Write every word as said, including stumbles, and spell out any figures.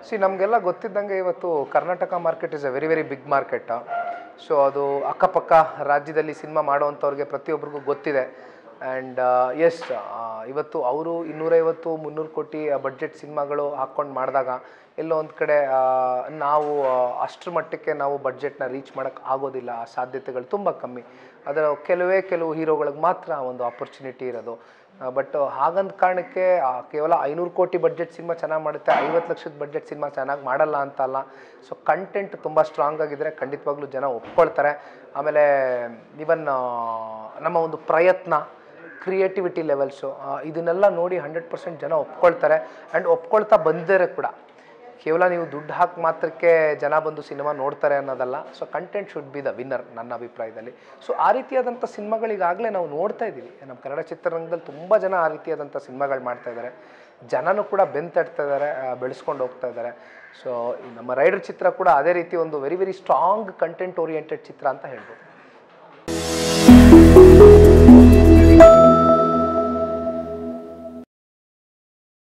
C ನಮಗೆಲ್ಲ ಗೊತ್ತಿದ್ದಂಗೆ ಇವತ್ತು Karnataka market is a very very big market. So ಅದು ಅಕ್ಕಪಕ್ಕ ರಾಜ್ಯದಲ್ಲಿ ಸಿನಿಮಾ ಮಾಡೋವಂಥವ್ರಿಗೆ ಪ್ರತಿಯೊಬ್ಬರಿಗೂ ಗೊತ್ತಿದೆ. ಆ್ಯಂಡ್ ಎಸ್ ಇವತ್ತು ಅವರು ಇನ್ನೂರೈವತ್ತು ಮುನ್ನೂರು ಕೋಟಿ ಬಡ್ಜೆಟ್ ಸಿನಿಮಾಗಳು ಹಾಕ್ಕೊಂಡು ಮಾಡಿದಾಗ ಎಲ್ಲೋ ಒಂದು ಕಡೆ ನಾವು ಅಷ್ಟರ ಮಟ್ಟಕ್ಕೆ ನಾವು ಬಡ್ಜೆಟ್ನ ರೀಚ್ ಮಾಡೋಕ್ಕೆ ಆಗೋದಿಲ್ಲ. ಆ ಸಾಧ್ಯತೆಗಳು ತುಂಬ ಕಮ್ಮಿ. ಅದರ ಕೆಲವೇ ಕೆಲವು ಹೀರೋಗಳಿಗೆ ಮಾತ್ರ ಒಂದು ಆಪರ್ಚುನಿಟಿ ಇರೋದು. ಬಟ್ ಹಾಗಂದ ಕಾರಣಕ್ಕೆ ಕೇವಲ ಐನೂರು ಕೋಟಿ ಬಡ್ಜೆಟ್ ಸಿನಿಮಾ ಚೆನ್ನಾಗಿ ಮಾಡುತ್ತೆ, ಐವತ್ತು ಲಕ್ಷದ ಬಡ್ಜೆಟ್ ಸಿನಿಮಾ ಚೆನ್ನಾಗಿ ಮಾಡಲ್ಲ ಅಂತಲ್ಲ. ಸೊ ಕಂಟೆಂಟ್ ತುಂಬ ಸ್ಟ್ರಾಂಗ್ ಆಗಿದ್ದರೆ ಖಂಡಿತವಾಗ್ಲೂ ಜನ ಒಪ್ಕೊಳ್ತಾರೆ. ಆಮೇಲೆ ಇವನ್ ನಮ್ಮ ಒಂದು ಪ್ರಯತ್ನ, ಕ್ರಿಯೇಟಿವಿಟಿ ಲೆವೆಲ್ಸು ಇದನ್ನೆಲ್ಲ ನೋಡಿ ಹಂಡ್ರೆಡ್ ಪರ್ಸೆಂಟ್ ಜನ ಒಪ್ಕೊಳ್ತಾರೆ. ಆ್ಯಂಡ್ ಒಪ್ಕೊಳ್ತಾ ಬಂದಿದ್ದಾರೆ ಕೂಡ. ಕೇವಲ ನೀವು ದುಡ್ಡು ಹಾಕಿ ಮಾತ್ರಕ್ಕೆ ಜನ ಬಂದು ಸಿನಿಮಾ ನೋಡ್ತಾರೆ ಅನ್ನೋದಲ್ಲ. So content should be the winner ನನ್ನ ಅಭಿಪ್ರಾಯದಲ್ಲಿ. ಸೊ ಆ ರೀತಿಯಾದಂಥ ಸಿನಿಮಾಗಳಿಗಾಗಲೇ ನಾವು ನೋಡ್ತಾ ಇದ್ದೀವಿ. ನಮ್ಮ ಕನ್ನಡ ಚಿತ್ರರಂಗದಲ್ಲಿ ತುಂಬ ಜನ ಆ ರೀತಿಯಾದಂಥ ಸಿನಿಮಾಗಳು ಮಾಡ್ತಾ ಇದ್ದಾರೆ. ಜನನೂ ಕೂಡ ಬೆಂತಟ್ತಾ ಇದ್ದಾರೆ, ಬೆಳೆಸ್ಕೊಂಡು ಹೋಗ್ತಾ ಇದ್ದಾರೆ. ಸೊ ನಮ್ಮ ರೈಡರ್ ಚಿತ್ರ ಕೂಡ ಅದೇ ರೀತಿ ಒಂದು very very strong content oriented ಚಿತ್ರ ಅಂತ ಹೇಳ್ಬೋದು.